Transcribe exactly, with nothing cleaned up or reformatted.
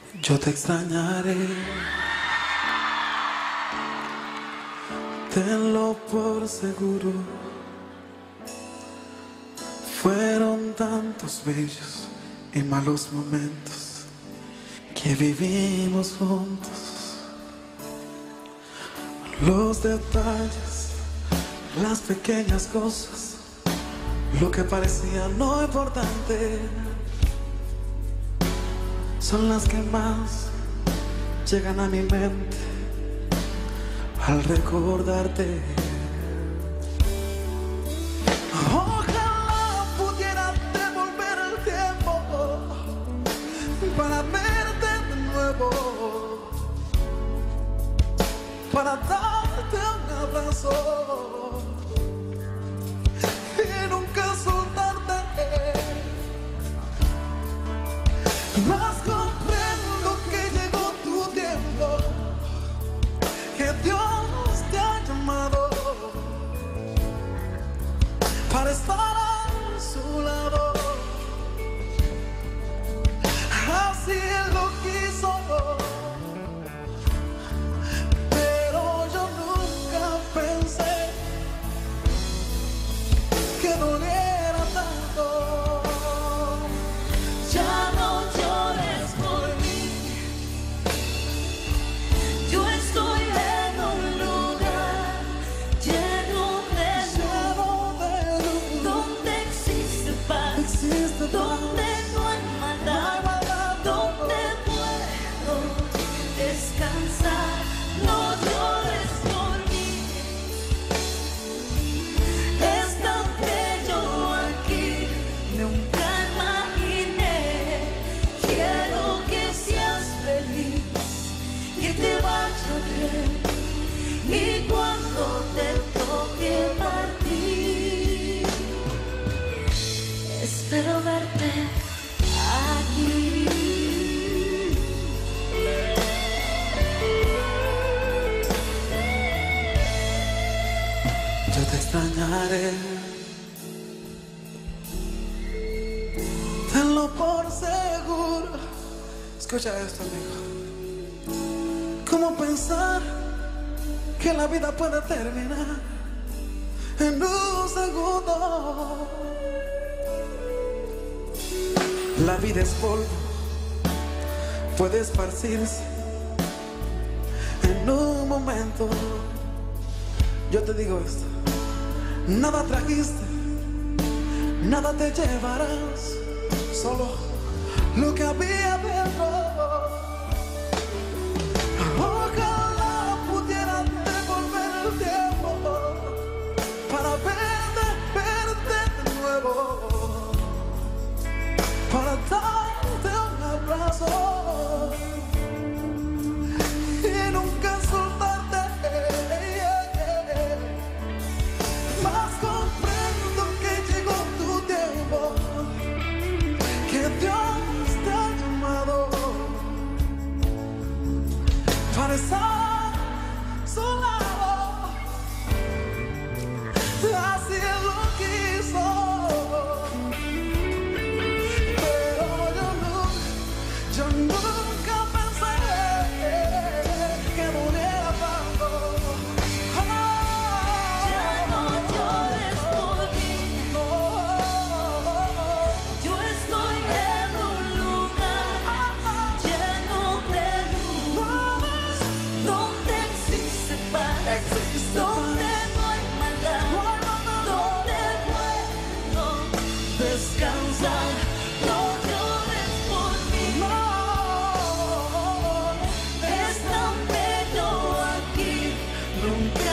Yo te extrañaré, tenlo por seguro. Fueron tantos bellos y malos momentos que vivimos juntos. Los detalles, las pequeñas cosas, lo que parecía no importante, son las que más llegan a mi mente al recordarte. Ojalá pudiera devolver el tiempo para verte de nuevo, para darte un abrazo y nunca soltarte. Mas comprendo que llegó tu tiempo, que Dios te ha llamado para estar a su lado. Así Él lo quiso, pero yo nunca pensé que doliera tanto. Ya no llores por mí, yo estoy en un lugar lleno de luz, donde existe paz, donde no hay maldad, donde puedo descansar. No llores por mí, es tan bello aquí, nunca imaginé. Quiero que seas feliz, que te vaya bien, y cuando te toque partir, espero verte aquí. Yo te extrañaré, tenlo por seguro. Escucha esto, amigo. ¿Cómo pensar que la vida puede terminar en un segundo? La vida es polvo, puede esparcirse en un momento. Yo te digo esto: nada trajiste, nada te llevarás, solo lo que había dentro. Ojalá pudiera devolver el tiempo para verte, verte de nuevo, para darte un abrazo y nunca soltarte. Mas comprendo que llegó tu tiempo, que Dios te ha llamado para estar a su lado. Así Él lo quiso, pero yo nunca, yo nunca pensé que doliera tanto. Ya no llores por mí, yo estoy en un lugar lleno de luz, donde existe paz, donde no hay maldad, donde puedo descansar. No llores por mí, es tan bello aquí, nunca